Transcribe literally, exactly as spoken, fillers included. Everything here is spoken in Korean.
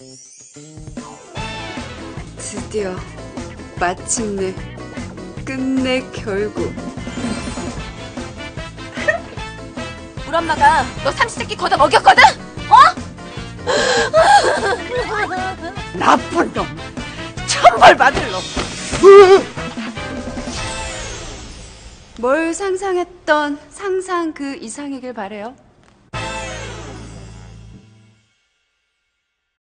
드디어 마침내 끝내 결국 우리 엄마가 너 삼시세끼 걷어 먹였거든? 어? 나쁜 놈! 천벌 받을 놈! 뭘 상상했던 상상 그 이상이길 바래요.